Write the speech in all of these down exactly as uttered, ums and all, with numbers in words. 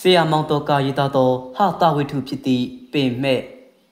Sia Montoka Yitato, Hata Witu Piti, Pin Me.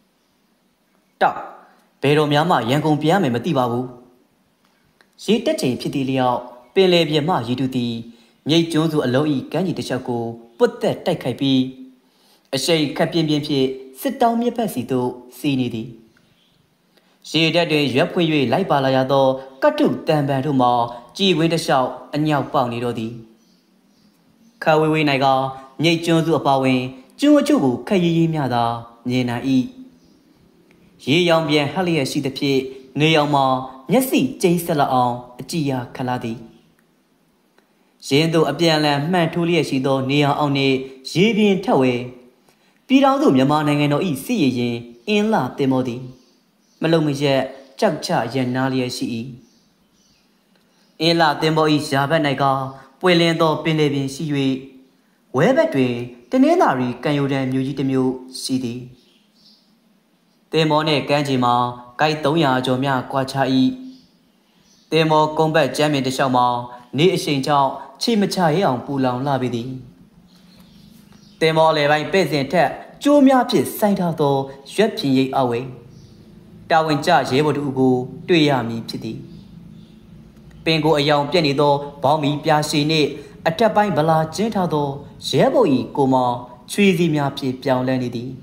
Tap, Pero Miama, Yangon Piame Matibabu. She touching Piti Liao, Pele Biama Yiduti, Ye Jones Aloi, Ganji de Chaco, put that Takaipi. A shay Captain Bienpie, sit down me passito, see needy. She that day Yapui, like Balayado, Katu, Tambaduma, G with a shout, and Yao Pound Rodi. Kawi Naga, Ye Jones Apawe, Juju, Kayi Miada, Nena E. Ye young bien Halia see the pie, Neoma, Nessie, J. Stella on, Gia Kaladi. Shendo a bien lamb, man to Liashido, Nia on a, Ye bien Tawe. Pirado Yaman and no E. See ye, in la demodi. Malomije, Chagcha, Yanalia she. In la demo is Jabanaga, Puelendo, Pinlevin, see you. Where between the Nenari can you then Mujitimu city? Demone Ganjima, Gaitoya, Jomia, Quachai. Demo combat jamming the Shama, near Saint Chow, Chimachai on Pulang Labidi. Demo levine peasant tap, Jomia pis, sight out or sweeping ye away. Darwin charge able to go, do ya me pity. Bengo a young pianido, balmy piashi ne, a tapine bala gentado, Jeboi, Goma, treesy miapi, pian lenity.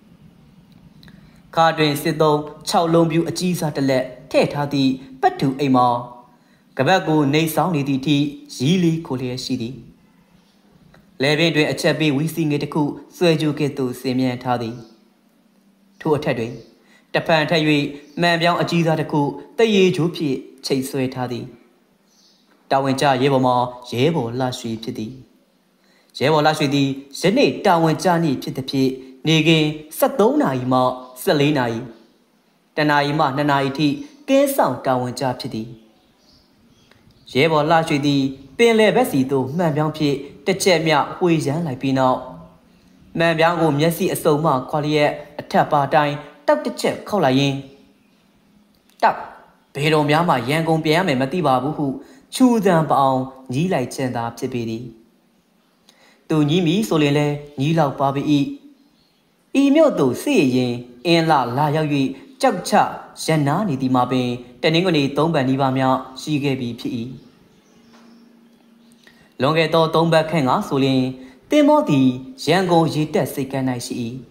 Cardin Sido, Chow Lombu, a cheese at the let, Tet Hati, but to a ma. Gabago, nay soundly tea, Zili, Colia City. Levin to a chappy, we sing it a coup, so you get to Semian Taddy. To a teddy. The Pantay, man young a cheese at a coup, the ye jupi, chase so taddy. Dawinja Yevoma, Yevo Lashi Pity. Jevo Lashi, Sene, Dawinjani Pitapi, Nigin, Satona Ima, Selina. Tanaima, Nanaiti, Gay sound Dawinja Pity. Jevo Lashi, Pele Vesido, man young pit, the Chemia, who is young like Pino. Man young, Yessi, a soma, Collier, a tapa dine, tuck the chip, Colayin. Tuck, Pero Yama, Yangon Piame, Matiba, who. Chu them bound, ye like send up to biddy. Do ye me so lele, ye love Bobby E. E mioto say ye, in la la yawi, chug cha, shanani di mabe, teningoni tomba nivamia, she gave me P. Longeto tomba kanga solin, demoti, shango ye death sick and I see.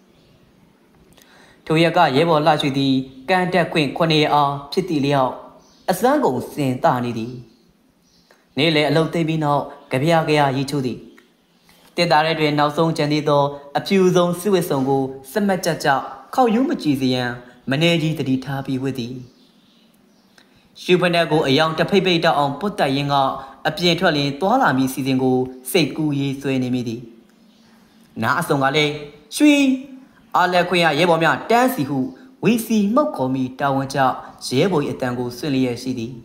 Toyaga yevo lajudi, ganta queen quania, pity liao, as long as Saint Anidi. Nearly a low baby now, Gabia Yitudi. The director now song Jandido, a few zone suicide, some machacha, call you Machizian, manage the detabi with thee. Supernago, a young tapeta on Pota Yinga, a pietoli, Toalami season go, say goo ye so enemy. Na songale, shui, Alequia Yebomia, dancey who, we see Mokomi, Dawancha, Jebo Etango, Sulia City.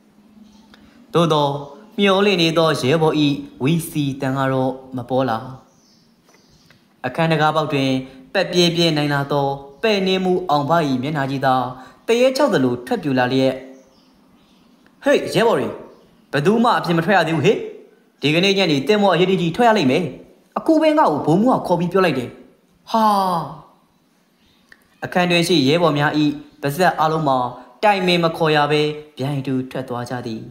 Dodo. Mioli ni do jebo e, we see Tangaro, Mapola. A kind of about twin, Pepe Nainato, Penemu on Bai Menajida, Pay each other loot, Trapulalia. Hey, Jebori, Paduma, Pimatria do hit. Diganani, Demo Yedi Toyale me. A cooling out, Bumua, copy Pulade. Ha! A kind of see Yebomia e, Bazar Aloma, Time Makoyabe, behind to Tratuajadi.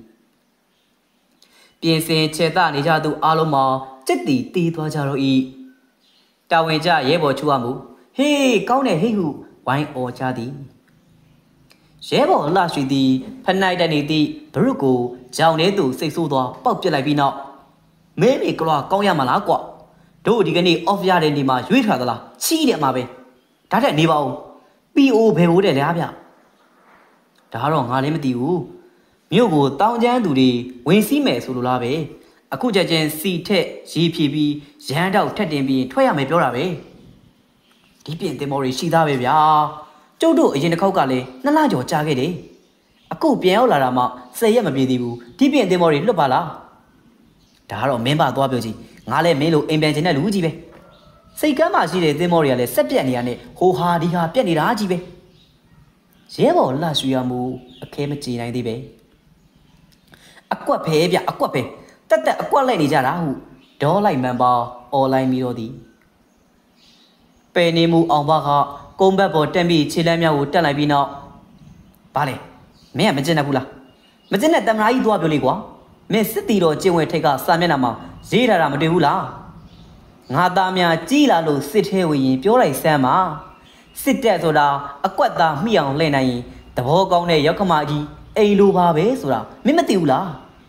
Piense Cheta Nijadu Aloma, Jetty, Titwajaro E. Tawinja Yebo Chuamu, Hey, Kaune Hihu, Wine or Jadi. Shebo Lashidi, Panaidaniti, Peruko, Jaunedu, Sexudo, Popular Vino. Maybe Kla Koya Malaqua. Do Digani of Yadenima, Yuitadala, see them Mabe. Tata Nivo, be O Peru de Labia. Darong Halimati. Mugo down Jandudi, when see me Sulabe, a Kujajan C T, G P B, Jandao Teddy, Toyame Purabe. Deep in the Mori Shida, Jodo is in the Kokale, Nalajo Jagede. A coup Piaola Rama, say Yamabidu, deep in the Mori Lubala. Daro member Dwabuji, Nale Melo, Imagine Lujibe. Say Gama, she de Moriale, Sepianiane, Ho Hardiha, Penny Rajibe. Jebo Lashuamu, a chemistry ninety bay. Aqua pay, aqua pay, that the aqua lady Jarahu. ဒေါ်လိုက်မှန်ပါအော်လိုက်ပြီးတော့သည်ပယ်နေမှုအောင်ပါကကုန်းဘက်ပေါ်တက်ပြီးခြေလမ်းများကိုတက်လိုက်ပြီးနောက်ဘာလဲမင်းကမကျင်တတ်ဘူးလားမကျင်တဲ့တမနာကြီးသွားပြောလေကွာမင်းစစ်တီတော်ကျင့်ဝတ်ထိတ်ကစာမျက်နှာမှာရေးထားတာမတွေ့ဘူးလားငါသားများကြီးလာလို့စစ်ထဲဝင်ရင်ပြောလိုက်စမ်းပါစစ်တက်ဆိုတာအကွက်သားမိအောင်လှည့်နိုင်ရင်သဘောကောင်းတဲ့ရောက်ခမကြီးအိမ်လိုပါပဲဆိုတာမင်းမသိဘူးလား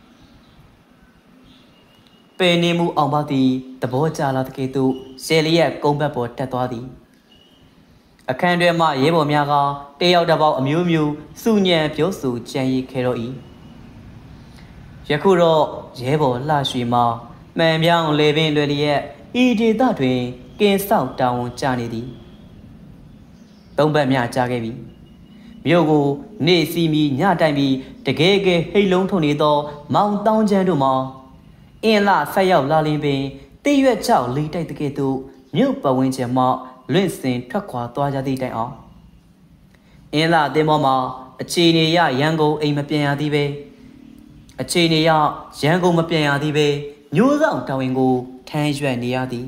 ပယ်နေမှုအောင်ပါသည်သဘောကျလာတဲ့ကဲ့သို့ရှယ်လီရဲ့ကုန်းဘက်ပေါ်တက်သွားသည်အခန်းထဲမှရဲဘော်များကတယောက်တစ်ပေါက်အမျိုးမျိုးစုညံပြောဆိုကြံရည်ခဲ့တော့၏ယခုတော့ရဲဘော်လှရွှေမှာမှန်ပြောင်းလေပင်လွယ်လျက်ဤဒေသတွင်ကင်းဆောက်တောင်းကြနေသည်သုံးဘက်များကြားခဲ့ပြီမြို့ကိုနေစီမီညတိုင်ပြီးတကယ်ကဲဟိတ်လုံးထုံနေသောမောင်တောင်းချမ်းတို့မှာအင်းလာဆက်ရောက်လာလင်းပင်တည့်ရွက်ချောက်လေးတိုက်တဲ့ကဲ့သို့မြို့ပဝင်းချင်မှလွင့်စင်ထွက်ခွာသွားကြသည့်တိုင်အောင်အင်းလာတင်ပေါ်မှာအခြေအနေရရန်ကုန်အိမ်မပြန်ရသေးပဲအခြေအနေရရန်ကုန်မပြန်ရသေးပဲမျိုးဆောင်တောင်ဝင်ကိုထမ်းရွက်နေရသည်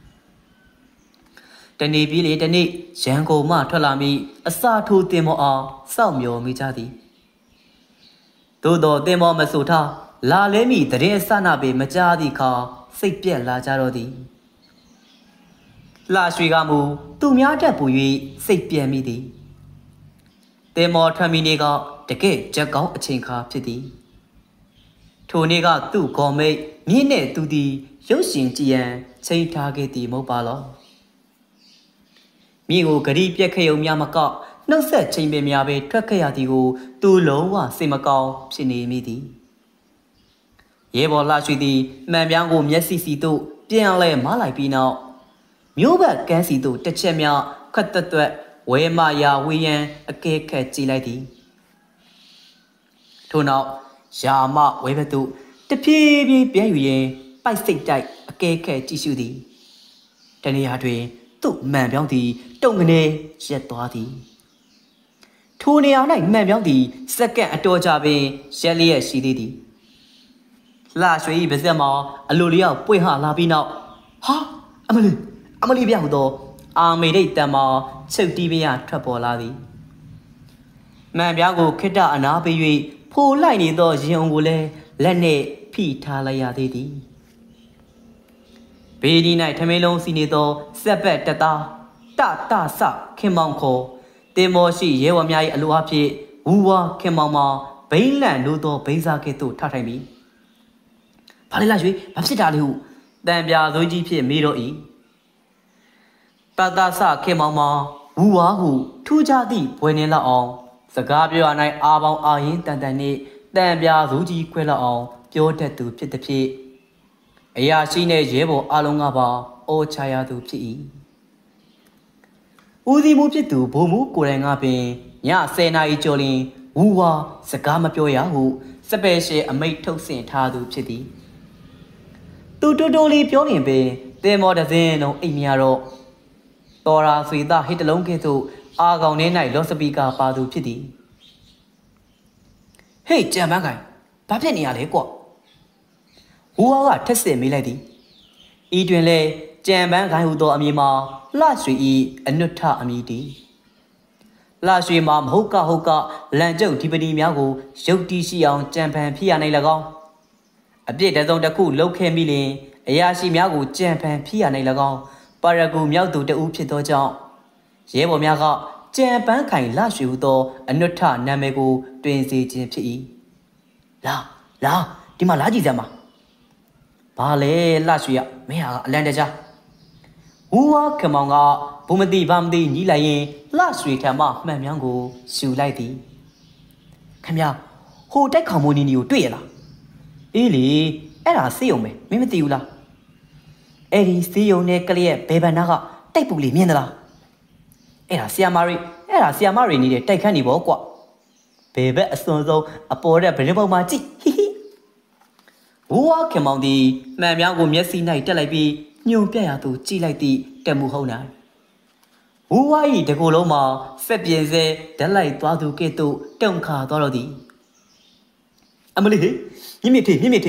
တနေ့ပြီးလေတနေ့ရန်ကုန်မှထွက်လာပြီးအစာထိုးတင်မောအောင်စောင့်မျှော်မိကြသည်သို့တော်တင်မောမဆိုထားလာလဲမိတရင်အစနာပေမကြားသည့်အခါစိတ်ပြက်လာကြတော့သည်လှရွှေကမူသူများတက်ပူ၍စိတ်ပြက်မိသည်တင်မောထွက်မိနေကတကယ်ချက်ကောင်းအချိန်ခါဖြစ်သည်ထိုနေ့ကသူ့ဂေါ်မိတ်မြင့်နဲ့သူသည်ရုပ်ရှင်ကြည်ရန်ချိန်ထားခဲ့သည်မဟုတ်ပါလောမိကိုဂရီပြက်ခရုံများမကောက်နှုတ်ဆက်ချိန်ပင်များပဲထွက်ခဲ့ရသည်ကိုသူလုံးဝစိတ်မကောင်းဖြစ်နေမိသည်ရဲဘော်လှရွှေသည်မှန်ပြောင်းကိုမျက်စိစီသို့ပြန်လဲမလိုက်ပြီးနောက်မျိုးဘက်ကန်းစီသို့တစ်ချက်များခတ်သက်သက်ဝဲမယာဝေးရန်အကဲခတ်ကြည့်လိုက်သည်ထို့နောက်ယာမဝဲဘက်သို့တဖြည်းဖြည်းပြန်ယူရင်ပိုက်စိတ်တိုက်အကဲခတ်ကြည့်ရှုသည်တနေရာတွင်သူ့မှန်ပြောင်းသည်တုံကနေရက်သွားသည်ထိုနေရာ၌မှန်ပြောင်းသည်စက္ကန့်အတော်ကြာပင်ရက်လျက်ရှိသေးသည်လှရွှေ၏ပါဇက်မှာအလိုလျောက်ပွင့်ဟလာပြီးနောက်ဟာအမလီအမလီပြဟုသောအာမေရိတ်တံမှာချုပ်တီးပြရထွက်ပေါ်လာသည်မှန်ပြောင်းကိုခိတ္တအနာပေး၍ဖိုးလိုက်နေသောရင်ုံကိုလည်းလက်နှင့်ဖိထားလိုက်ရသေးသည်ဘေးဒီ၌ထမင်းလုံးစီနေသောစက်ပတ်တသားတတဆခင်မောင်ခေါ်တင်မောရှိရဲဝများ၏အလိုအဖြစ်ဝူဝါခင်မောင်မှာဘိန်းလန့်လို့သောဘိန်းစားကဲ့သို့ထထိုင်ပြီးဘာလဲလားရွှေဘာဖြစ်တာလဲဟုတံပြာစိုးကြီးဖြစ်မေးတော့၏တတဆခင်မောင်မှာဝူဝါဟုထူးခြားသည့်ဘွယ်နေလောက်အောင်စကားပြောရ၌အာပေါင်းအာရင်တန်တန်နှင့်တံပြာစိုးကြီးခွဲလောက်အောင်ပြောတတ်သူဖြစ်သည်ဖြင့်အရာရှိနှင့်ရဲဘော်အလုံးကပါအော်ချရသူဖြစ်၏ဦးစီးမှုဖြစ်သူဘုံမူကိုယ်တိုင်ကပင်ညဆယ်နာရီကျော်လျင်ဝူဝါစကားမပြောရဟုစပယ်ရှယ်အမိတ်ထုတ်ဆင့်ထားသူဖြစ်သည်သူတိုးတိုးလေးပြောရင်ပင်တင်မော်တစင်းလုံးအိမ်မြတော့တော်ရာဆွေသားဟစ်တလုံးကဲ့သို့အာကောင်ထဲ၌လော့စပီကာပါသူဖြစ်သည်ဟေးကြံပန်းခိုင်ဘာဖြစ်နေရလဲကွဝူဝါကထက်စစ်မေးလိုက်သည်ဤတွင်လဲကြံပန်းခိုင်ဟူသောအမည်မှာလှရွှေ၏အနုထအမည်တည်လှရွှေမှာမဟုတ်ကဟုတ်ကလန်ကျုပ်ဒီပတိများကိုရုပ်တီးရှိအောင်ကြံပန်းဖြစ်ရနိုင်၎င်းအပြစ်တစုံတစ်ခုလှုပ်ခဲ့မိလျင်အရာရှိများကိုကြံပန်းဖြစ်ရနိုင်၎င်းပါရဂူမြောက်သူတဦးဖြစ်သောကြောင့်ရဲဘော်များကကြံပန်းခိုင်လှရွှေဟူသောအနုထနာမည်ကိုတွင်စေခြင်းဖြစ်၏လာလာဒီမှာလာကြည့်စမ်းပါဘာလဲလှရွှေရမင်းဟာအလန်တကြားဝူဝါခင်မောင်ကဘုံမတိဘာမတိညီးလိုက်ရင်လှရွှေထံမှမှန်မြောင်းကိုရှူလိုက်သည်ခင်ဗျာဟိုတိုက်ခေါင်မိုးနီနီကိုတွေ့ရလားအေးလေအဲ့ဒါစေးုံပဲမင်းမသိဘူးလားအဲ့ဒီစေးုံနဲ့ကလေးရဲ့ဘယ်ဘန်နာကတိုက်ပူလေးမြင်သလားအဲ့ဒါဆီယာမာရီအဲ့ဒါဆီယာမာရီနေတဲ့တိုက်ခန်းနေပေါ့ကွဘယ်ဘက်အစွန်ဆုံးအပေါ်တဲ့ဗရင်ပုံမှာကြည့်ဟိဟိဝူဝါခင်မောင်သည်မှန်မြောင်းကိုမျက်စိ၌တက်လိုက်ပြီးညွန်ပြရသူကြည့်လိုက်သည့်တက်မှုဟုတ်နိုင်ဝူဝါ၏တကူလုံးမှာစက်ပြင်းစဲဓာတ်လိုက်သွားသူကဲ့သို့တုံခါသွားတော့သည်အမလီဟေးမြင့်မြင့်ထေးမြင့်မြင့်ထေး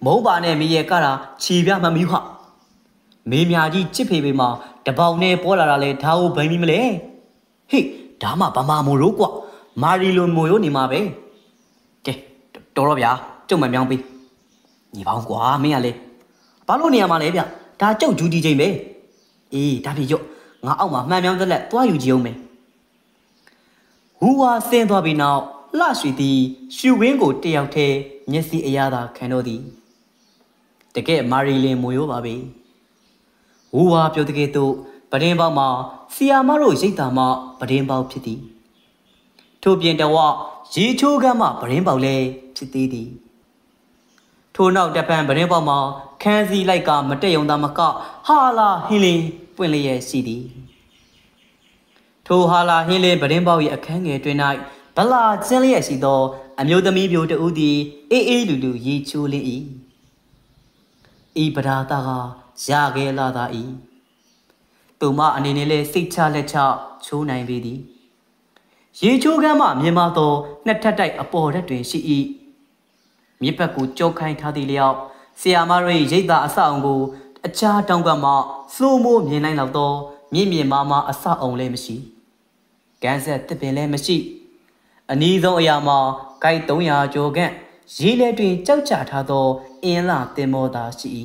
မုံပါနဲ့မိရဲ့ကတာခြေပြမမီးခမေးမြကြီးချစ်ဖေပေမှာတပေါင်နဲ့ပေါ်လာတာလေဒါကိုဘိုင်းပြီးမလဲဟေ့ဒါမှဗမာမို့လို့ကွမာရီလိုမိုရိုးနေမှာပဲကဲတော်တော့ဗျာကျုပ်မမြောင်းပေးညီပေါင်းကွာမင်းကလေဘာလို့နေရမှာလဲဗျဒါကျုပ်ဂျူတီချိန်ပဲအေးဒါဖြစ်ရော့ငါအောက်မှာမှန်မြောင်းသက်လက်သွားယူကြည့်အောင်မယ်ဟူဝါဆင်းသွားပြီးနောက်လှရွှေသည်ရှူဝင်းကိုတယောက်တည်းမျက်စိအရသာခံတော့သည်တကယ်မာရီလင်မိုရိုးပါပဲဟူဝါပြောတကယ်တော့ပဒင်းပေါက်မှာဆီယာမတို့ရိတ်တာမှပဒင်းပေါက်ဖြစ်သည်ထို့ပြင်တဝရေချိုးကမ်းမှပဒင်းပေါက်လည်းဖြစ်သေးသည်ထို့နောက်တပံပဒင်းပေါက်မှာခန်းစီလိုက်ကမတက်ယုံသားမကဟာလာဟင်းလင်းပွင့်လျက်ရှိသည်ထိုဟာလာဟင်းလင်းပဒင်းပေါက်၏အခန်းငယ်တွင်၌ဗလာကျင်းလျက်ရှိသောအမျိုးသမီးပြိုတဦးသည်အေးအေးလူလူရေချိုးလင်း၏ဤပဒါတာကရခဲ့လာသာ၏သူမအနေနဲ့လဲစိတ်ချလက်ချချိုးနိုင်ပေသည်ရေချိုးကမ်းမှမြင်မသောနှစ်ထပ်တိုက်အပေါ်ဓာတ်တွင်ရှိ၏မြစ်ဘက်ကိုကြောခိုင်းထားသည့်လျောက်ဆရာမတို့ရိတ်တာအဆောက်အုံကိုအခြားတောင်ကမှစိုးမိုးမြင်နိုင်လောက်သောမြင့်မြင့်မားမားအဆောက်အုံလည်းမရှိကန်းဆက်တစ်ပင်လည်းမရှိအနည်းဆုံးအရာမှာဂိုက်သုံးရာကျော်ခန့်ရေလဲတွင်ကြောက်ကြထားသောအင်းလာတင်မောသာရှိ၏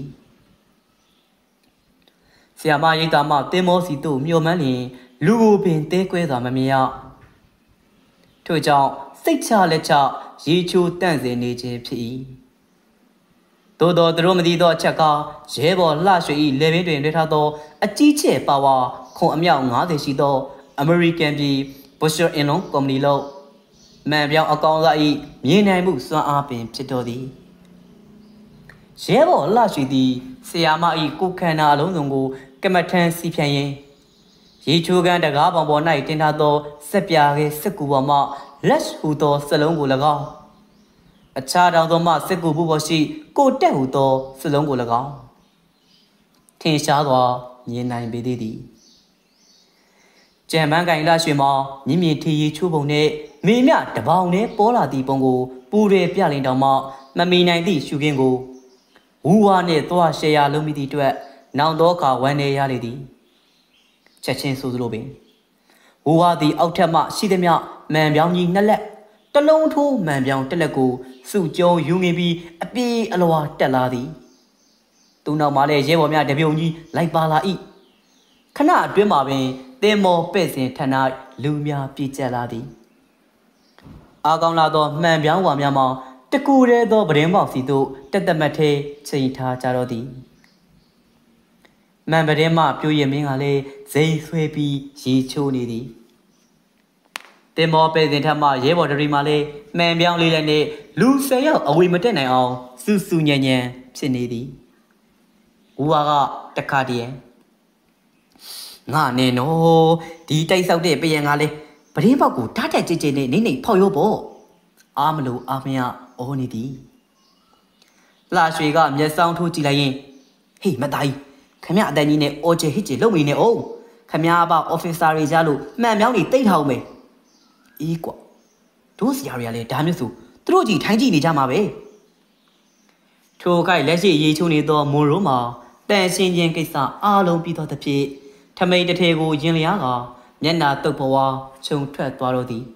ဆရာမရိတ်တာမှတင်မောစီသို့မျှော်မှန်းလျင်လူကိုပင်တဲကွဲစွာမမြင်ရထို့ကြောင့်စိတ်ချလက်ချရေချိုးတန့်စင်နေခြင်းဖြစ်၏သို့သောသူတို့မသိသောအချက်ကရဲဘော်လှရွှေ၏လေပင်တွင်တွေ့ထားသောအကြီးကျယ်ပါဝါခွန်အမြောက်၅၀ရှိသောအမေရိကန်ပြည်ဘူရှ်အင်လွန်ကုမ္ပဏီလို့မှန်ပြောင်းအကောင်စား၏မြင်နိုင်မှုစွမ်းအားပင်ဖြစ်တော်သည်ရဲဘော်လှရွှေသည်ဆရာမ၏ကိုခန္ဓာအလုံးစုံကိုကမထန်စီဖြန့်ရင်းရေချိုးကန်းတကားပေါင်ပေါ်၌တင်ထားသောစက်ပြားကဲစက်ကူပေါ်မှလက်ဟူသောစလုံးကို၎င်းအခြားတောင်သောမှစက်ကူဘူးပေါ်ရှိကိုတက်ဟူသောစလုံးကို၎င်းထင်ရှားစွာမြင်နိုင်ပေသေးသည်ကြံပန်းကင်လှရွှေမှာမြင့်မြင့်ထီရီချိုးပုံနှင့်မေမြတပေါင်နဲ့ပေါ်လာသည့်ပုံကိုပူရဲပြလင်တောင်မှမမီနိုင်သည့်ရှုခင်းကိုဝူဝါနှင့်သွားရှယ်ယာလုံးမိသည့်အတွက်နောင်သောအခါဝမ်းနေရလေသည်ချက်ချင်းဆိုသလိုပင်ဝူဝါသည်အောက်ထပ်မှရှိသည်မြမှန်ပြောင်းကြီးနှစ်လက်တလုံးထိုးမှန်ပြောင်းတစ်လက်ကိုစုကျုံယူငင်ပြီးအပြေးအလွာတက်လာသည်သူနောက်မှလည်းရဲဘော်များတပြုံကြီးလိုက်ပါလာ၏ခဏအတွင်းမှာပင်သင်္ဘောပဲ့စင်ထန်၌လူများပြည့်ကျက်လာသည်အာကောင်းလာသောမှန်ပြောင်းဝါများမှာတကူရဲသောပဒင်းပေါက်စီသို့တက်တက်မတ်ထဲချိန်ထားကြတော့သည်မှန်ပဒင်းမှပြိုရမင်းကလည်းဇိမ်ဆွဲပြီးရေချိုးနေသည်တင်မောပဲ့စင်ထက်မှရဲဘော်တရီမှလည်းမှန်ပြောင်းလေးလည်းနဲ့လူဆယ်ယောက်အဝေမတက်နိုင်အောင်စူးစူးညံ့ညံ့ဖြစ်နေသည်ဝူဝါကတခါတည်းငါနဲ့နော်ဒီတိုက်ဆောက်တဲ့ပယံကလည်းပဒင်းပေါက်ကိုဓာတ်တက်ကြည်ကြည်နဲ့နေနေဖောက်ရောပေါ့အားမလို့အားမရအော်နေသည်လှရွှေကမျက်စောင်းထိုးကြည့်လိုက်ရင်ဟေးမသားကြီးခမရအတန်းကြီးနဲ့အော်ချေဟစ်ချေလုံနေနဲ့အောင်ခမရပါအော်ဖစ်ဆာတွေကြလို့မှန်မြောင်းနေတိတ်ထောင်မယ်အေးကွာတို့ဆရာတွေကလည်းဒါမျိုးဆိုသူတို့ကြီးထိုင်းကြည့်နေကြမှာပဲထိုခိုက်လက်ရှိရေချိုးနေသောမိုရိုးမှာတန်ရှင်းခြင်းကိစ္စအားလုံးပြီးသောသဖြင့်ထမိန်တစ်ထေကိုယင်လျားကမျက်နာတုပ်ဘဝခြုံထွက်သွားတော့သည်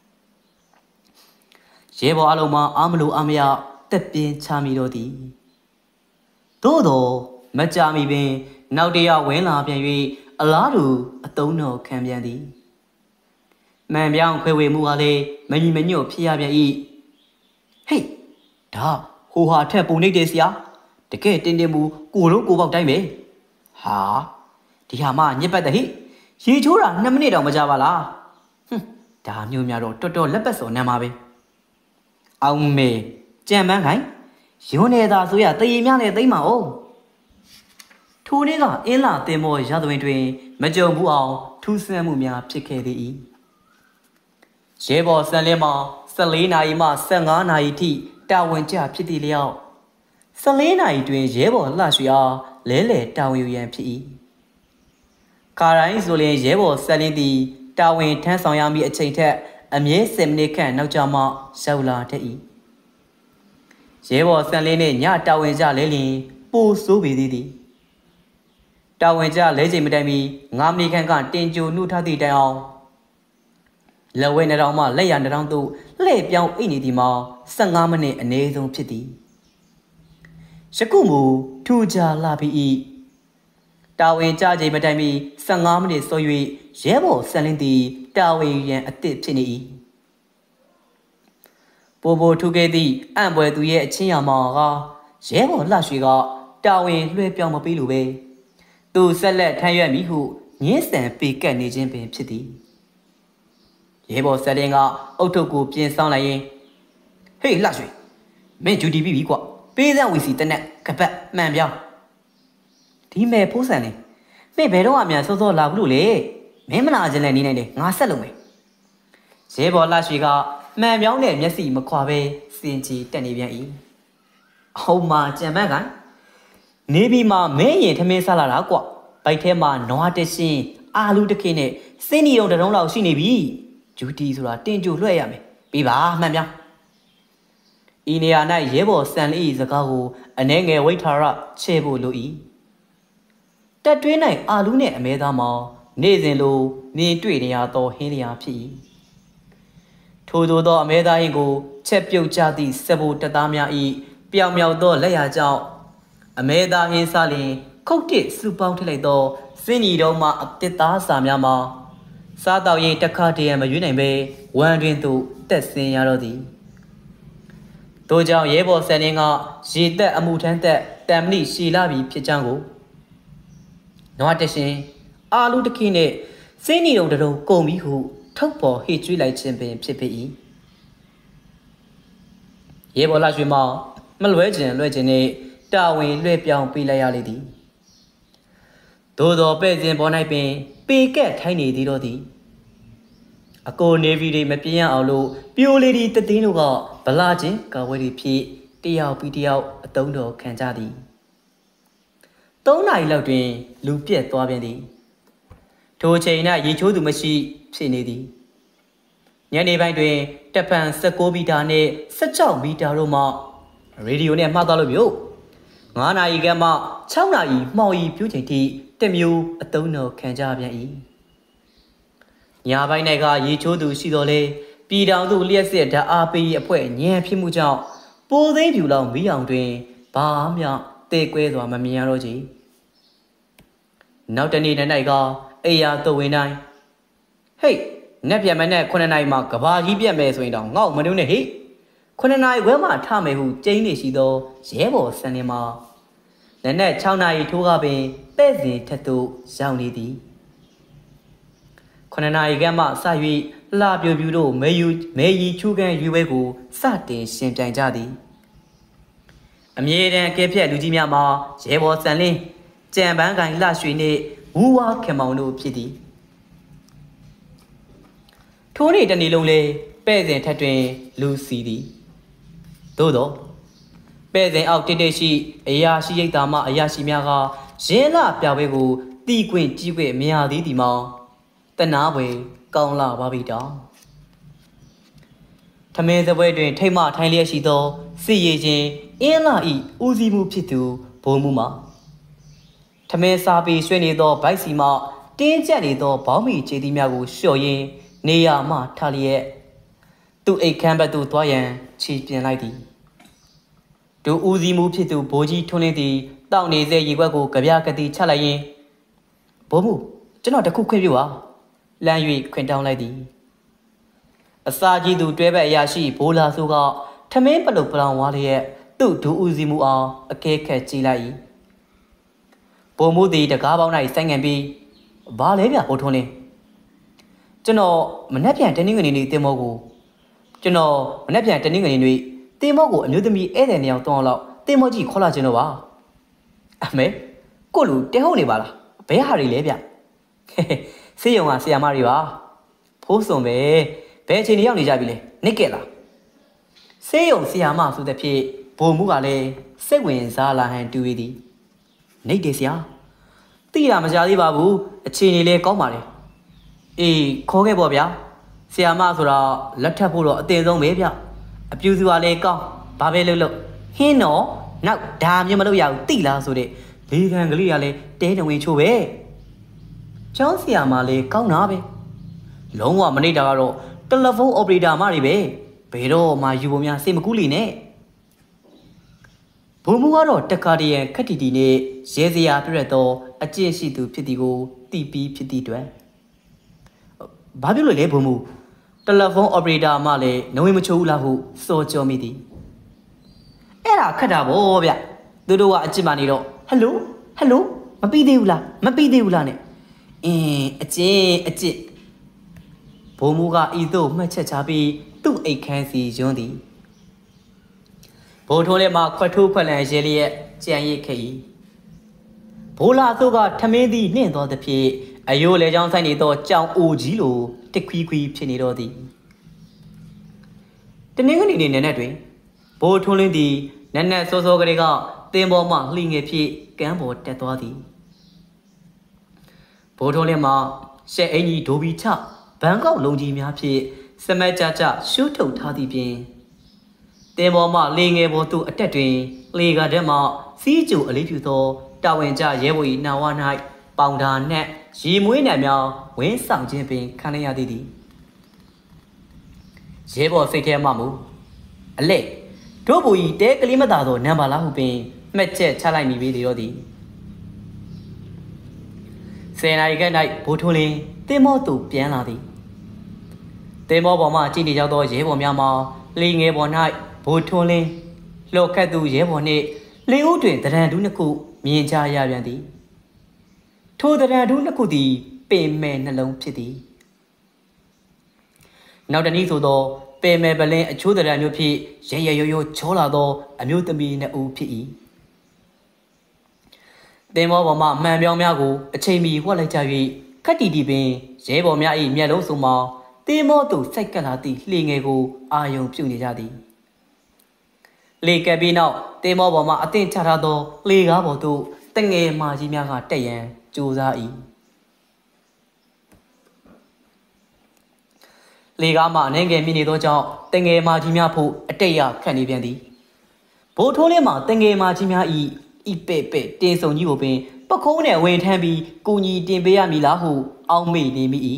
ရဲဘော်အလုံးမှာအာမလို့အာမရတက်ပြင်းချမိတော့သည်သို့တော့မကြမီပင်နောက်တရဝင်းလာပြန်၍အလားတူအတုံးတော်ခံပြန်သည်မှန်ပြောင်းခွေဝေမှုကလည်းမညီမညွတ်ဖြစ်ရပြန်၏ဟေးဒါဟိုဟာထက်ပုံနေတယ်ဆရာတကယ်တင်းတင်းမူကိုလုံးကိုပေါက်တိုင်းပဲဟာဒီဟာမှညစ်ပတ်တဲ့ဟိရေချိုးတာနှစ်မိနစ်တောင်မကြပါလားဟွန်းဒါမျိုးများတော့တော်တော်လက်ပတ်စော်နမ်းပါပဲအောင်မေကြံပန်းခိုင်ရုံးနေတာဆိုရတရေများနဲ့သိမ့်ပါဦးထိုနေ့ကအင်းလာတင်မောရသဝင်တွင်မကြုံဘူးအောင်ထူးဆန်းမှုများဖြစ်ခဲ့သည်ရဲဘော်ဆန်လင်းမှာ၁၄နာရီမှ၁၅နာရီထိတာဝန်ကျဖြစ်သည့်လျောက်၁၄နာရီတွင်ရဲဘော်လှရွှေအားလဲလှယ်တာဝန်ယူရန်ဖြစ်၏ကာရိုင်းဆိုရင်ရဲဘော်ဆက်လင်းသည်တာဝန်ထမ်းဆောင်ရမည့်အချိန်ထက်အမြဲ၁၀မိနစ်ခန့်နောက်ကျမှရောက်လာတတ်၏ရဲဘော်ဆန်လင်းနဲ့ညတာဝန်ကြလဲလင်ပိုဆိုးပေသေးသည်တာဝန်ကြလဲချိန်မတိုင်မီငါးမိနစ်ခန့်ကတင်ကြိုနှုတ်ထားသည့်တိုင်အောင်လက်ဝဲနှထောင်မှလက်ရနှထောင်သို့လှည့်ပြောင်းအိတ်နေသည်မှာဆယ့်ငါးမိနစ်အနည်းဆုံးဖြစ်သည်ယခုမူထူကြလာပြီးတာဝန်ကြချိန်မတိုင်မီဆယ့်ငါးမိနစ်စော၍ရဲဘော်ဆန်လင်းသည်တာဝန်ရန်အသစ်ဖြစ်နေ၏ပိုပိုထူခဲ့သည့်အံ့ပွဲသူရဲ့အချင်းရမှာကရဲဘော်လှရွှေကတာဝန်လွှဲပြောင်းမပေးလိုပဲသူဆက်လက်ထမ်းရွက်မည်ဟုညှင်းဆန်ပေးကပ်နေခြင်းပင်ဖြစ်သည်ရဲဘော်ဆန်လင်းကအုတ်ထုပ်ကိုပြင်ဆောင်လိုက်ရင်ဟေးလှရွှေမင်းဂျူတီပြီးပြီကွပေးစံဝီစီတနက်ကပတ်မှန်ပြောင်းဒီမဲ့ဖိုးဆန်လင်းမင်းဘယ်တော့အမြန်စောစောလာဘူးလို့လေမင်းမနာခြင်းလည်းနေနိုင်တယ်ငါဆက်လုပ်မယ်ရဲဘော်လှရွှေကမှန်ပြောင်းတဲ့မျက်စိမခွာပဲစင်ချီတက်နေပြန်၏အော်မာကြံမက်ကနေပြီးမှမင်းရင်ထမင်းစားလာတာကွဘိုက်ထဲမှာနွားတရှင်းအာလူတခင်းနဲ့စင်းနီုံတရုံးလောက်ရှိနေပြီဂျူတီဆိုတာတင်ကြိုလွှဲရမယ်ပြီးပါမှန်ပြောင်းဤနေရာ၌ရဲဘော်ဆန်လေးစကားကိုအနှဲငယ်ဝိထာရချဲဖို့လို၏တက်တွင်း၌အာလူနှင့်အမဲသားမှာနေ့စဉ်လိုမြင်တွေ့နေရသောဟင်းလျာဖြစ်၏ထို့သောသောအမဲသားရင်ကိုချက်ပြုတ်ကြသည့်စဘူတသားများ၏ပျောင်မြောက်သောလက်ရာကြောင့်အမဲသားဟင်းစားလျင်ခုတ်တစ်စုပေါင်းထည့်လိုက်သောစင်းကြီးတော်မှအတစ်သားစာများမှာစားတော့ရင်တခါတည်းမရွေးနိုင်ပဲဝမ်းတွင်သို့တက်ဆင်းရတော့သည်ထို့ကြောင့်ရဲဘော်ဆန်လင်းကရေသက်အမှုထမ်းသက်တံမဏိရှည်လာပြီဖြစ်ကြောင်းကိုနွားတရှင်အာလူတခင်းနှင့်စင်းကြီးတော်တရုံကုန်ပြီဟုထုတ်ပေါ်ဟိကျွေးလိုက်ခြင်းပင်ဖြစ်ပေ၏ရဲဘော်လှရွှေမောင်မလွဲခြင်းလွဲခြင်းနှင့်တာဝန်လွှဲပြောင်းပေးလိုက်ရလေသည်သို့သောပဲ့ခြင်းပေါ်၌ပင်ပေကက်ထိုင်းနေသည်တော့သည်အကိုနေဗီတွေမပြင်းရအောင်လို့ပြိုလေးဒီတသိန်းတို့ကဗလာချင်းကာဝဲတွေဖြစ်တယောက်ပြီးတယောက်အတုံးတော်ခံကြသည်သုံးနာရီလောက်တွင်လူပြက်သွားပြန်သည်ထိုချိန်၌ရေချိုးသူမရှိဖြစ်နေသည်ညနေပိုင်းတွင်တပံ၁၉မီတာနှင့်၁၆မီတာတို့မှရေဒီယိုနဲ့မှားသွားလို့မျိုးငါးနာရီကမှ၆နာရီမှောင်ရီပြူးချိန်ထိတမျိုးအတုံးတော်ခံကြပြန်၏ညာပိုင်း၌ကရေချိုးသူရှိတော်လေပြည်တော်သူလျက်စစ်ဓာအားပေးအဖွဲ့ညံဖြစ်မှုကြောင့်ပိုသိန်းပြူလောက်မီးအောင်တွင်ဘာမှတေကွဲစွာမမြင်ရတော့ကြနောက်တနေ့၌ကအိယာတုတ်ဝင်တိုင်းဟေးနက်ပြန်မနဲ့ခုနှစ်နာရီမှကဘာကြီးပြက်မယ်ဆိုရင်တော့ငေါ့မနှုံးနဲ့ဟေ့ခုနှစ်နာရီခွဲမှထမယ်ဟုကျင်းနေရှိသောရဲဘော်ဆန်နေမှာနက်နက်၆နာရီထိုးကပင်ပဲ့စဉ်ထက်သို့ရောက်နေသည်ခုနှစ်နာရီကမှစ၍လှပြူပြူတို့မဲယူမဲရီချူကန်ရွေးပွဲကိုစတင်ရှင်ပြိုင်ကြသည်အမြဲတမ်းကဲဖြက်လူကြီးများမှာရဲဘော်ဆန်လင်းကြံပန်းကိုင်လှရွှေနှင့်ဝူဝါခင်မောင်တို့ဖြစ်သည်ထိုးနေတနေ့လုံးလေပဲ့စဉ်ထက်တွင်လူစီသည်သို့သောပဲ့စဉ်အောက်တိတ်တိတ်ရှိအရာရှိရိတ်သားမှအရာရှိများကရင်းလာပြပွဲကိုတီးခွင့်ကြီးခွင့်မရသေးသည်မှာတနာပွဲကောင်းလာပါပြီတောင်ထမင်းစပွဲတွင်ထိတ်မှထိုင်လျက်ရှိသောစစ်ရည်ချင်းအင်းလာဤဦးစီးမှုဖြစ်သူဘုံမှုမှာထမင်းစားပြီးရွှေ့နေသောဗိုက်စီမှတင်းကျပ်နေသောဘောင်းမီခြေသီးများကိုလျှော့ရင်းနေရာမှထားလျက်သူအိတ်ခမ်းဘက်သို့သွားရန်ခြေပြင်လိုက်သည်ဒူဦးစီးမှုဖြစ်သူဘိုးကြီးထွန်းလင်းသည်တောက်နေစေရေခွက်ကိုကြပြကတိချလိုက်ရင်ဘိုးမှုကျွန်တော်တခုခွင့်ပြုပါလမ်း၍ခွင့်တောင်းလိုက်သည်အစာကြီးသူတွဲဘက်အရာရှိဘိုးလာဆိုကထမင်းပလုတ်ပလောင်ဝါလျက်သူ့ဒူဦးစီးမှုအောင်အကဲခတ်ကြည့်လိုက်၏ဘိုးမှုသည်တကားပေါင်း၌ဆိုင်းငံပြီးဘာလဲဗျဘိုးထွန်းလင်းကျွန်တော်မနှက်ပြန်တနင်္ဂနွေနေ့တင်မောကိုကျွန်တော်မနှက်ပြန်တနင်္ဂနွေနေ့တင်မောကိုအမျိုးသမီးဧည့်သည်နှစ်ယောက်တောင်းအောင်တင်မောကြီးခေါ်လာခြင်းတော့ပါအမေကိုလူတဲဟုတ်နေပါလားဘဲဟာတွေလဲဗျဆေးရုံကဆရာမတွေပါဖိုးစုံပဲဘယ်အချိန်ရောက်နေကြပြီလဲနစ်ကဲလားဆေးရုံဆရာမဆိုတဲ့ဖြစ်ဘုံမှုကလည်းစိတ်ဝင်စားလာဟန်တူရည်သည်နေတယ်ဆရာသိတာမကြသေးပါဘူးအချိန်ကြီးလဲကောင်းပါလေအေးခေါ်ခဲ့ပေါ့ဗျာဆရာမဆိုတော့လက်ထပ်ဖို့တော့အတင်ဆုံးပဲဗျအပြူစုကလည်းကောင်းဘာပဲလုပ်လို့ဟင်းတော့နောက်ဒါမျိုးမလုပ်ရဘူးတိလားဆိုတဲ့လေခံကလေးကလည်းတဲတဝင်ချိုးပဲကျောင်းဆရာမလေးကောင်းတာပဲလုံးဝမနေတာကတော့တယ်လီဖုန်းအော်ပရေတာမတွေပဲဘယ်တော့မှယူဖို့များစိတ်မကူးလိနဲ့ဘုံမူကတော့တခါတည်းရန်ခက်တီတီနဲ့ရဲစရာပြည့်တော့အကျင့်ရှိသူဖြစ်သည်ကိုတီးပြီးဖြစ်သည်အတွက်ဘာဖြစ်လို့လဲဘုံမူတယ်လီဖုန်းအော်ပရေတာမလည်းနဝင်မချိုးဘူးလားဟုစော်ကြောမိသည်အဲ့ဒါခက်တာဗောဗျသူတို့ကအကျင့်မှနေတော့ဟယ်လိုဟယ်လိုမပြီးသေးဘူးလားမပြီးသေးဘူးလားနဲ့အင်းအကျင့်အကျင့်ဘုံမူကဤသို့မှတ်ချက်ချပြီးသူ့အိတ်ခမ်းစီယွန်းသည်ဘိုးထိုးလေးမှာခွက်ထိုးခွက်လန်ရဲလျက်ကြံရိတ်ခဲ့၏ဘိုးလာသို့ကထမင်းသည်နှင့်သောသဖြင့်အယိုးလေချောင်းဆိုင်နေသောကြောင်အိုကြီးလိုတခွီခွီဖြစ်နေတော့သည်တနင်္ဂနွေနေ့နေ့နဲ့တွင်ဘိုးထွန်းလင်းသည်နက်နက်စောစောကလေးကတင်းပေါ်မှလှိငယ်ဖြင့်ကမ်းပေါ်တက်သွားသည်ဘိုးထွန်းလင်းမှာရှက်အင်ကြီးဒိုဘီချဘန်ကောက်လုံးကြီးများဖြင့်စမက်ကြကြရှုထုတ်ထားသည်ဖြင့်တင်းပေါ်မှလေငယ်ပေါ်သို့အတက်တွင်လေကတဲ့မှစီးကြိုအလေးဖြူသောတာဝန်ကျရဲဘော်၏နာဝ၌ပေါင်တာနှင့်ရေမွေးနှံများဝင်းဆောင်ခြင်းပင်ခံရသည်သည်ရဲဘော်စိတ်ထဲမှမူအလက်တို့ဘူဤတဲကလေးမသာသောနံပါလားဟုပင်မှတ်ချက်ချလိုက်မိပေသည်ရောသည်ဆယ်နာရီခန့်၌ဘိုးထွန်းလင်းတင်းမောသို့ပြန်လာသည်တင်းမောပေါ်မှကြည့်နေကြသောရဲဘော်များမှာလေငယ်ပေါ်၌ဘိုးထွန်းလင်းလှော်ခတ်သူရဲဘော်နှင့်လေဦးတွင်တရံဒူးနှစ်ခုမြင်ကြရပြန်သည်ထိုတရံဒူးနှစ်ခုသည်ပင်မဲ့နှလုံးဖြစ်သည်နောက်တနည်းဆိုသောပင်မဲ့ပလင်းအချိုးတရံမျိုးဖြင့်ရရရိုးရိုးချောလာသောအမျိုးသမီးနှစ်ဦးဖြစ်၏တင်းမောပေါ်မှမှန်ပြောင်းများကိုအချိန်မီဝှက်လိုက်ကြ၍ခက်တီတီပင်ရဲဘော်များ၏မျက်လုံးစုံမှာတင်းမောသို့စိုက်ကပ်လာသည့်လှေငယ်ကိုအာယုံပြုနေကြသည်လေကပ်ပြီးနောက်တင်းမောပေါ်မှအသင့်ချထားသောလေကားပေါ်သို့တငယ်မာကြီးများကတက်ရန်ကြိုးစား၏လေကားမှအနေငယ်မြင့်နေသောကြောင့်တငယ်မာကြီးများဖို့အတိတ်ရခတ်နေပြန်သည်ဘိုးထိုးလေးမှာတငယ်မာကြီးများ၏ဤပဲ့ပဲ့တင်းစုံကြီးကိုပင်ပခုံးနဲ့ဝင်ထမ်းပြီးကိုညီတင်ပေးရမည်လားဟုအောက်မေ့နေမိ၏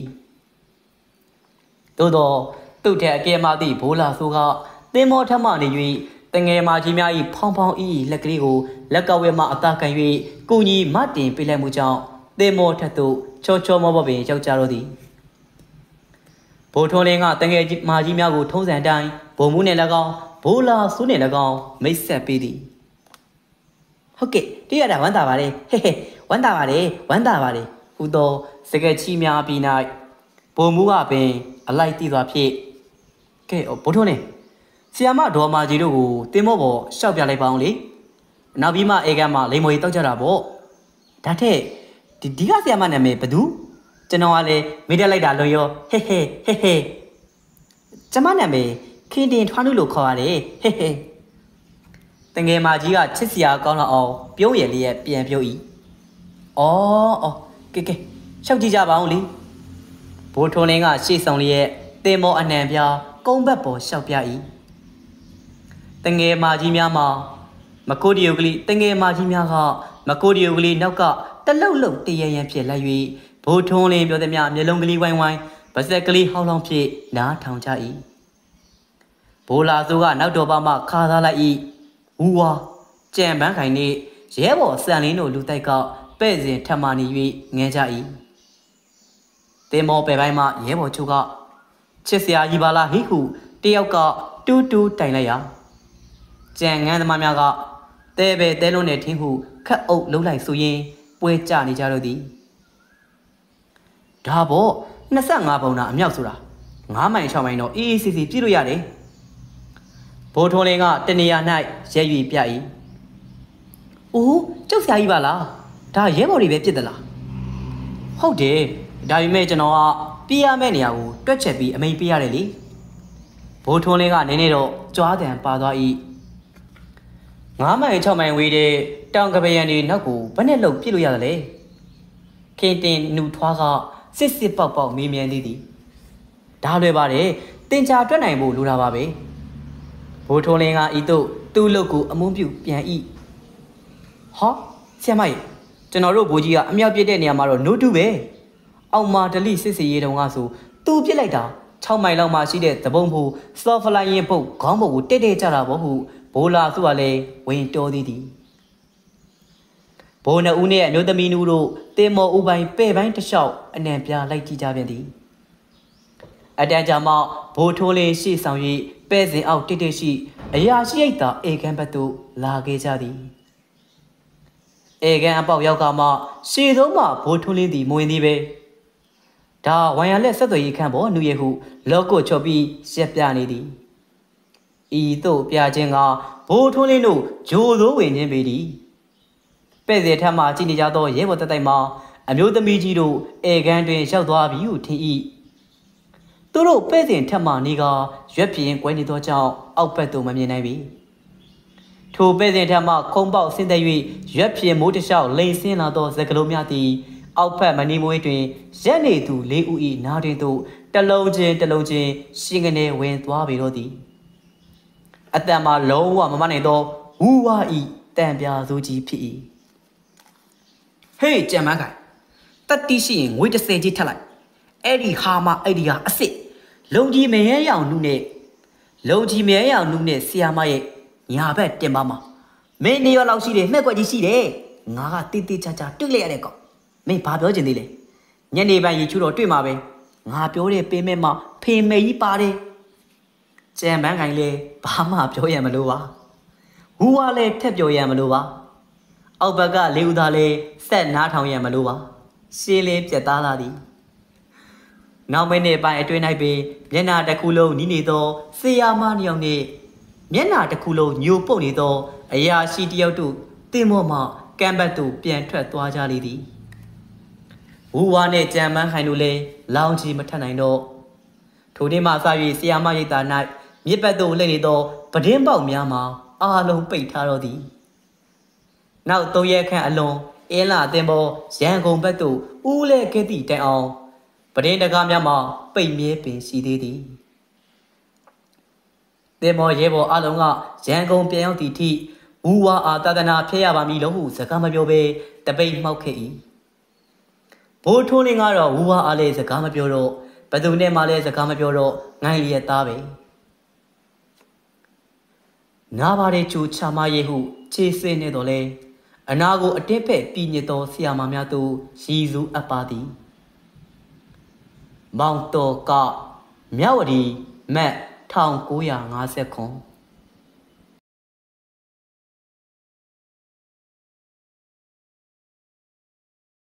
သို့သောသူ့ထက်အကဲမသည့်ဘိုးလာဆိုကတင်းမောထမှနေ၍တငယ်မာကြီးများ၏ဖောင်းဖောင်းဤလက်ကလေးကိုလက်ကဝဲမှအသာကန်၍ကိုညီမတင်ပေးလိုက်မှုကြောင့်တင်းမောထက်သို့ချောချောမောမောပင်ရောက်ကြတော့သည်ဘိုးထွန်းလင်းကတငယ်မာကြီးများကိုထုံးစံတိုင်းဘုံမှုနှင့်၎င်းဘိုးလာဆိုးနှင့်၎င်းမိတ်ဆက်ပေးသည်ဟုတ်ကဲ့တွေ့ရတာဝမ်းသာပါလေဟဲ့ဟဲ့ဝမ်းသာပါလေဝမ်းသာပါလေဟူသောစကက်ချီများပြီး၌ဘုံမှုကပင်အလိုက်တည်သွားဖြစ်ကဲဘိုးထွန်းလင်းဆီယာမဒေါ်မာကြီးတို့ကိုတင်းမောပေါ်ရှောက်ပြလိုက်ပါအောင်လေနောက်ပြီးမှအေကမ်းမှာလိမ္မော်ကြီးတောက်ကြတာပေါ့ဒါထက်ဒီဒီကဆီယာမနာမည်ဘသူကျွန်တော်ကလည်းမေးတက်လိုက်တာလွန်ရောဟဲ့ဟဲ့ဟဲ့ဟဲ့ကျမနာမည်ခင်တင်ထွားနုလို့ခေါ်ရတယ်ဟဲ့ဟဲ့တငယ်မကြီးကချစ်စရာကောင်းတော့အောင်ပြုံးရည်လေးရဲ့ပြန်ပြုံးဤအော်အော်ကဲကဲရှောက်ကြည့်ကြပါအောင်လေဘိုးထွန်းလင်းကရှေ့ဆောင်လေးရဲ့တင်မောအနှံပြားကုန်းဘက်ပေါ်ရှောက်ပြဤတငယ်မကြီးများမှာမကိုဒီယိုကလေးတငယ်မကြီးများကမကိုဒီယိုကလေးနောက်ကတလုတ်လုတ်တရရန်ဖြစ်လိုက်၍ဘိုးထွန်းလင်းပြောသည်များမျက်လုံးကလေးဝိုင်းဝိုင်းဗစက်ကလေးဟောင်းလောင်းဖြစ်နားထောင်ကြ၏ဘိုးလာစုကနောက်တော်ပါမှခါသားလိုက်၏ဝူဝါကြံပန်းခိုင်နှင့်ရဲဘော်စံလင်းတို့လူတိုက်ကပဲ့စဉ်ထမနေ၍ငဲကြ၏တင်မောပယ်ပိုင်းမှရဲဘော်ချုပ်ကချစ်စရာကြီးပါလားဟိဟုတယောက်ကတူးတူးတိုင်လိုက်ရာကြံငန်းသမားများကတဲပဲတဲလုံးနဲ့ထင်းဟုခတ်အုပ်လုံးလိုက်ဆိုရင်ပွဲကြနေကြတော့သည်ဒါပေါ့နှစ်ဆယ့်ငါးပုံနာအမြောက်ဆိုတာငါးမိုင်၆မိုင်တော့အေးအေးစီစီပြည့်လို့ရတယ်ဘိုးထွန်းလင်းကတနေရာ၌ရဲရွေပြ၏အိုးကျုပ်ဆရာကြီးပါလားဒါရဲဘော်တွေပဲပြစ်သလားဟုတ်တယ်ဒါပေမဲ့ကျွန်တော်ကပြေးရမယ့်နေရာကိုတွက်ချက်ပြီးအမိန်ပေးရတယ်လေဘိုးထွန်းလင်းကနည်းနည်းတော့ကြွားတံပါသွား၏ငါးမိုင်၆မိုင်ဝေးတဲ့တောင်ကပယံတွေနောက်ကိုဘယ်နဲ့လှုပ်ပြစ်လို့ရတယ်လဲခင်တင်နူထွားကစစ်စစ်ပေါက်ပေါက်မေးမြန်းသေးသည်ဒါလွယ်ပါတယ်တင်ချာတွက်နိုင်ဖို့လိုတာပါပဲဘိုးထွန်းလင်းကဤသို့သူ့လုပ်ကိုအမုန်းပြုပြန်ဤဟောဆရာမကြီးကျွန်တော်တို့ဘိုးကြီးကအမြောက်ပြစ်တဲ့နေရာမှာတော့နိုးတူပဲအောက်မှာဒလိစစ်စီရေးတုံးကဆိုသူပြစ်လိုက်တာ၆မိုင်လောက်မှရှိတဲ့သဘုံဖို့စော်ဖလိုင်းရင်ပုတ်ခေါင်းပုတ်ကိုတိတ်တိတ်ကြတာပေါ့ဟုဘိုးလာသူကလည်းဝင်တော်သေးသည်ဘိုးနှစ်ဦးနဲ့အမျိုးသမီးနူးတို့တင်မော်ဦးပိုင်းပဲ့ပိုင်းတစ်လျှောက်အနံပြလိုက်ကြည့်ကြပြန်သည်အတန်းကြမှာဘိုးထိုးလေးရှေ့ဆောင်၍ပဲ့စင်အောက်တိတ်တိတ်ရှိအရာရှိရိတ်သာအေကန်ဘက်သို့လာခဲ့ကြသည်အေကန်အပေါက်ရောက်ကမှရှေ့ဆုံးမှဘိုးထွန်းလင်းသည်မဝင်သည်ပဲဒါဝိုင်ရလက်ဆက်သွယ်ရေးခန့်ပေါ်နှူရဟုလော့ကိုချော်ပြီးရက်ပြနေသည်ဤသို့ပြခြင်းကဘိုးထွန်းလင်းတို့ဂျိုသိုးဝင်ခြင်းပေသည်ပဲ့စင်ထက်မှကြည်နေကြသောရဲဘော်တက်တိုင်မှာအမျိုးသမီးကြီးတို့အေကန်တွင်ရောက်သွားပြီဟုထင်၏သူတို့ပဲ့စင်ထက်မှနေကရွက်ပြင်းကွဲနေသောကြောင့်အောက်ဘက်သို့မမြင်နိုင်ပြီထိုပဲ့စင်ထက်မှခုံပေါက်ဆင်းသက်၍ရွက်ပြင်းမိုးတလျှောက်လိန်ဆင်းလာသောစကလုံးများသည်အောက်ဘက်မနီမွေးတွင်ရက်နေသူလေးဦး၏နားတွင်သို့တလုံးချင်းတလုံးချင်းရှင်ကနေဝင်သွားပြီတော့သည်အတန်မှာလုံးဝမမနိုင်သောဝူဝါဤတန်ပြာစိုးကြီးဖြစ်၏ဟေးကြံမန်းခိုင်တတိရှိရင်ငွေတစ်ဆယ်ကြီးထက်လိုက်အဲ့ဒီဟာမအဲ့ဒီဟာအစ်စ်လုံကြီးမရဲရောင်နုနဲ့လုံကြီးမရဲရောင်နုနဲ့ဆီယာမရဲ့ညာဘက်တင်ပါမှာမင်းနေရလောက်ရှိတယ်နှက်ွက်ကြီးရှိတယ်ငါကတိတိကျကျတွေ့လိုက်ရတဲ့ကောင်မင်းဘာပြောချင်သေးလဲညနေပိုင်းရေချူတော့တွေ့မှာပဲငါပြောတဲ့ပေးမဲ့မှာဖေမေကြီးပါတယ်ကြံပန်းခိုင်လေဘာမှပြောရမလို့ပါဟူဝါလည်းထက်ပြောရမလို့ပါအောက်ဘက်ကလေးဦးသားလည်းဆက်နားထောင်ရမလို့ပါရှင်းလင်းပြတ်သားလာသည်နောက်မိနစ်ပိုင်းအတွင်း၌ပင်မျက်နှာတစ်ခုလုံးနီးနေသောဆေးရမနှစ်ယောက်နှင့်မျက်နှာတစ်ခုလုံးညိုပုတ်နေသောအရာရှိတစ်ယောက်တို့တင်မော့မှကမ်းဘတ်သို့ပြန်ထွက်သွားကြလေသည်ဝူဝါနှင့်ကြံမန်းခိုင်တို့လည်းလောင်ချီမထက်နိုင်တော့ထိုနေ့မှစ၍ဆေးရမရိတ်သာ၌မြစ်ပတ်သို့လှည့်နေသောပဒင်းပေါက်များမှာအားလုံးပိတ်ထားတော့သည်နောက်သုံးရက်ခန့်အလွန်အင်းလာအတင်ပေါ်ရန်ကုန်ဘက်သို့ဦးလဲခဲ့သည့်တိုင်အောင်ပဒင်းတကားများမှာပိတ်မြဲပင်ရှိသေးသည်တင်မော်ရဲဘော်အလုံးကရန်ကုန်ပြန်ရောက်သည့်ထိဝူဝါအာတဒနာဖျက်ရပါမည်လို့ဟုစကားမပြောဘဲတပိတ်မှောက်ခဲ့၏ဘိုးထွန်းလင်းကတော့ဝူဝါအားလည်းစကားမပြောတော့ဘယ်သူနဲ့မှလည်းစကားမပြောတော့ငိုင်းလျက်သားပဲနားပါတဲ့ချူချမရဲဟုခြေစင်းနေတော့လဲအနာကိုအတင်းဖက်ပြည်ညစ်သောဆရာမများတို့ရည်စူးအပ်ပါသည်မောင်တော်ကမြဝတီမတ်၁၉၅၀ခွန်